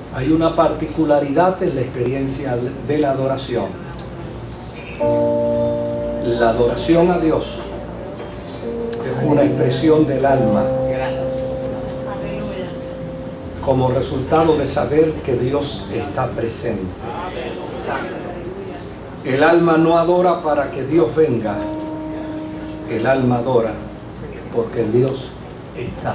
Hay una particularidad en la experiencia de la adoración. La adoración a Dios es una expresión del alma como resultado de saber que Dios está presente. El alma no adora para que Dios venga, el alma adora porque Dios está.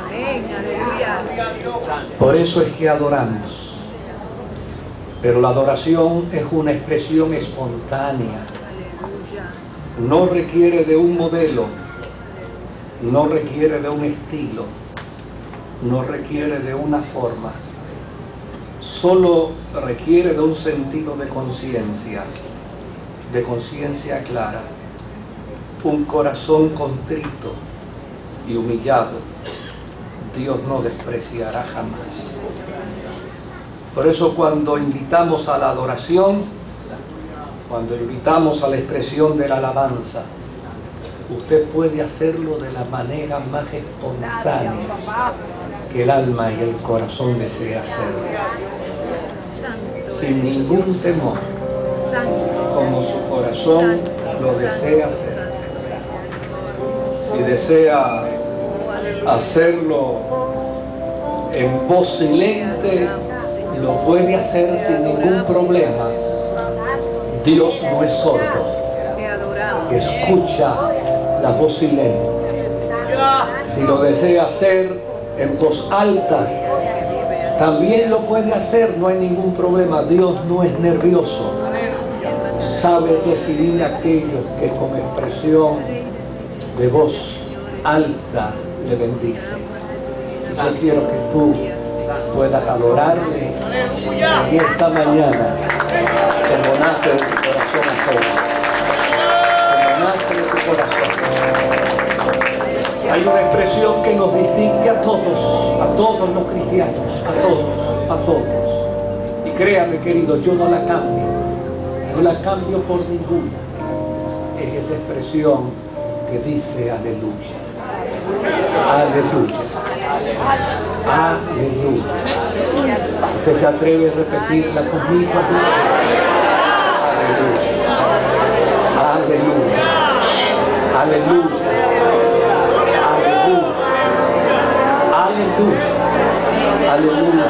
Por eso es que adoramos. Pero la adoración es una expresión espontánea. No requiere de un modelo, no requiere de un estilo, no requiere de una forma. Solo requiere de un sentido de conciencia clara, un corazón contrito y humillado. Dios no despreciará jamás. Por eso cuando invitamos a la adoración, cuando invitamos a la expresión de la alabanza, usted puede hacerlo de la manera más espontánea que el alma y el corazón desea hacerlo, sin ningún temor, como su corazón lo desea hacer. Si desea hacerlo en voz silente, lo puede hacer sin ningún problema. Dios no es sordo, escucha la voz silente. Si lo desea hacer en voz alta, también lo puede hacer, no hay ningún problema. Dios no es nervioso, sabe recibir a aquellos que con expresión de voz alta le bendicen. Yo quiero que tú puedas adorarle en esta mañana como nace de tu corazón hacerlo, como nace de tu corazón. Hay una expresión que nos distingue a todos los cristianos, a todos. Y créame, querido, yo no la cambio por ninguna. Es esa expresión que dice aleluya. Aleluya. Aleluya. ¿Usted se atreve a repetirla conmigo? Aleluya. Aleluya. Aleluya. Aleluya. Aleluya.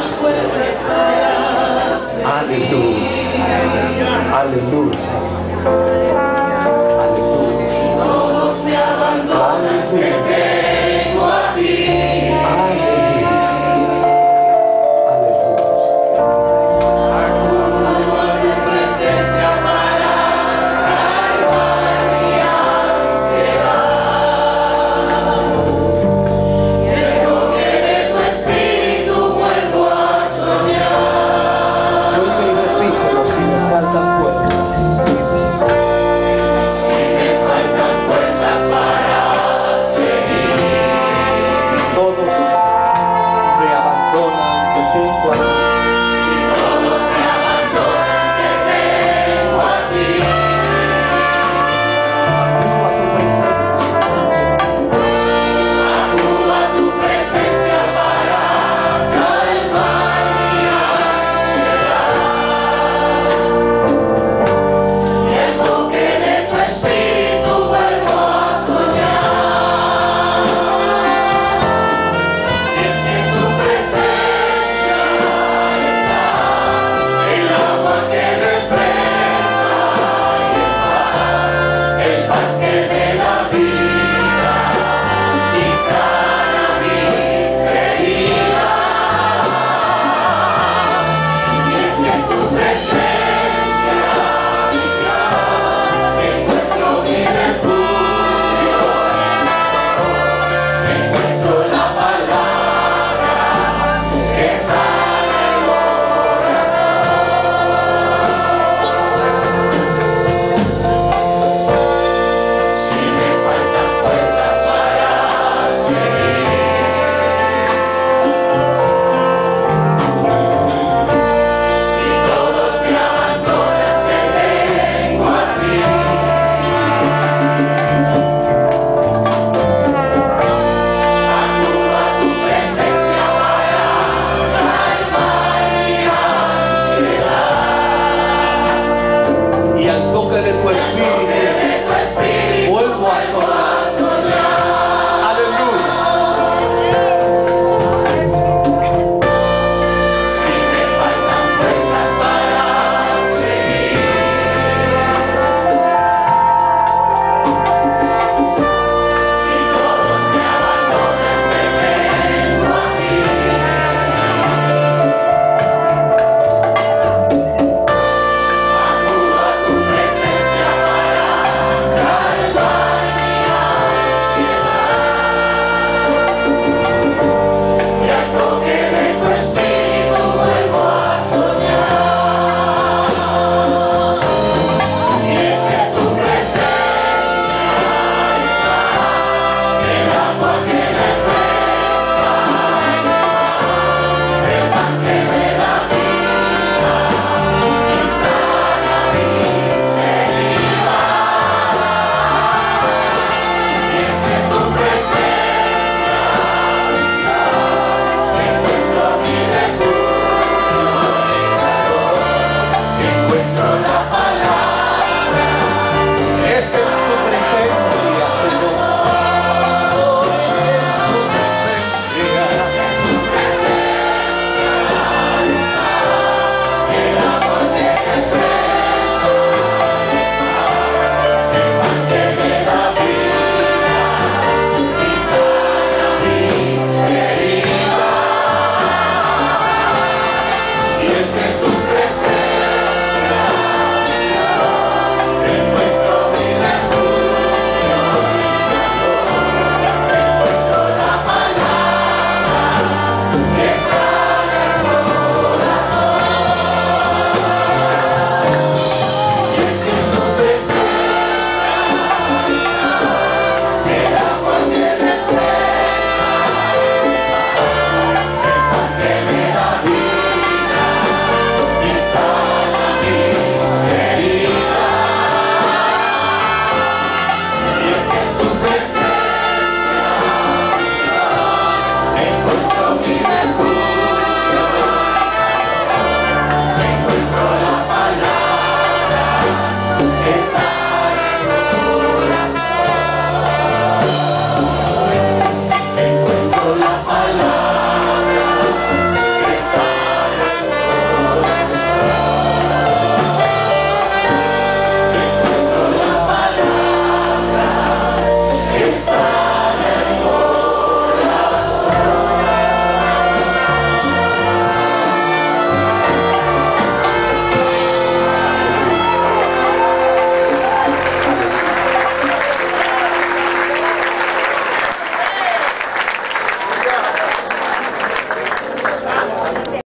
Aleluya. Aleluya. Aleluya.